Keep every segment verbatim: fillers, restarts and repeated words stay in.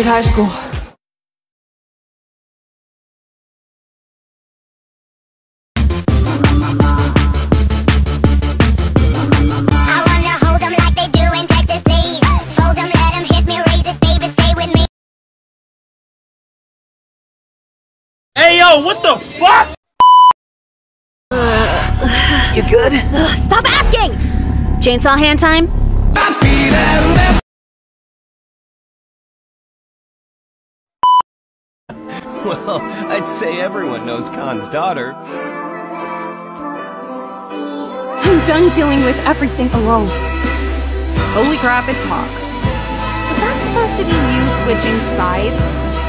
hate high school. I wanna hold 'em like they do in Texas, please. Fold 'em, let 'em hit me, raise it, baby, stay with me. Hey yo, what the fuck? Uh, you good? Ugh, stop asking! Chainsaw hand time? Well, I'd say everyone knows Khan's daughter. I'm done dealing with everything alone. Holy crap, it talks. Was that supposed to be you switching sides?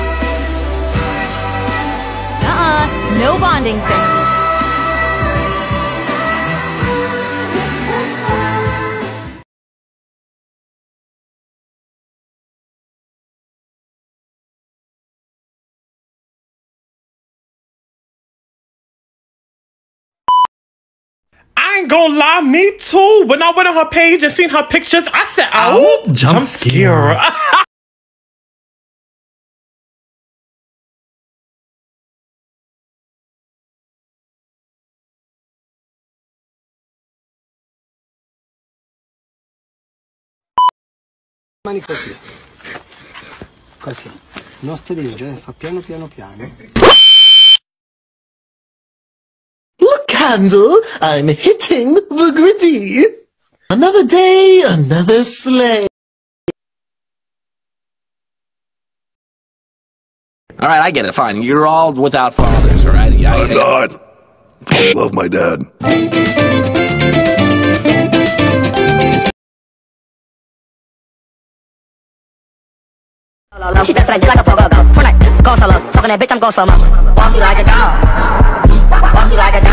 Uh-uh, no bonding thing. I ain't gonna lie, me too. When I went on her page and seen her pictures, I said, oh, jump, jump scare. Mani così, così, non stringe, fa piano piano piano. Look, Candle, I'm hitting the gritty. Another day, another sleigh. All right, I get it. Fine, you're all without fathers, all right? I, I'm I, not. I love my dad. She dancing like a pogo go. Fortnite, go solo. Fucking that bitch, I'm go solo. Walk you like a dog. Walk you like a dog.